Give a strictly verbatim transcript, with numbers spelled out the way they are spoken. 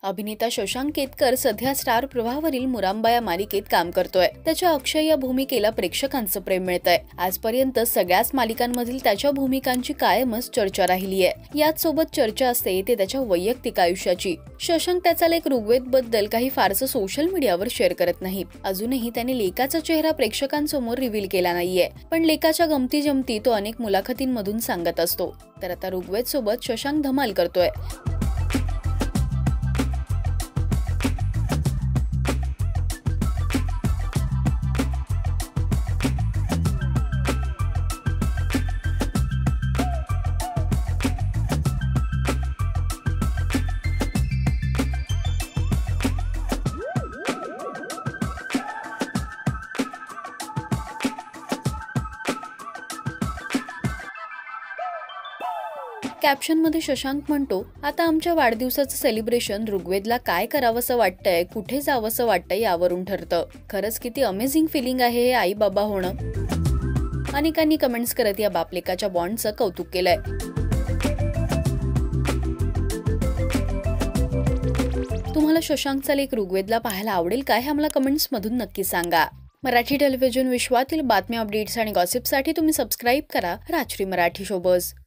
अभिनेता शशांक केतकर सध्या स्टार प्रवाहावरील मुरांबा या मालिकेत काम करतोय। त्याच्या अक्षय या भूमिकेला प्रेक्षकांचं प्रेम मिळतंय। आजपर्यंत सगळ्याच मालिकांमधील त्याच्या भूमिकांची कायमच चर्चा राहिली आहे। याच सोबत चर्चा असते ते त्याच्या वैयक्तिक आयुष्याची। शशांक त्याचा लेक ऋग्वेद बद्दल काही फारसं सोशल मीडियावर शेअर करत नाही। अजूनही त्याने लेकाचा चेहरा प्रेक्षकांसमोर रिव्हील केला नाहीये, पण लेकाच्या गमती जमती तो अनेक मुलाखतींमधून सांगत असतो। तर आता ऋग्वेद सोबत शशांक धमाल करतोय। कॅप्शन मध्ये शशांक म्हणतो, आता आमच्या वाढदिवसाचं सेलिब्रेशन ऋग्वेदला काय करावंसं वाटतंय, कुठे जावंसं वाटतंय यावरून ठरतं। खरंच किती अमेझिंग फिलिंग आहे हे आई बाबा होणं। अनेकांनी कमेंट्स करत या बापलेकाच्या बॉन्डचं कौतुक केलंय। तुम्हाला शशांकचा लेक ऋग्वेदला पाहायला आवडेल का हे आम्हाला कमेंट्स मधून नक्की सांगा। मराठी टेलिव्हिजन विश्वातील बातम्या, अपडेट्स आणि गॉसिपसाठी तुम्ही सबस्क्राईब करा राजश्री मराठी शोबज।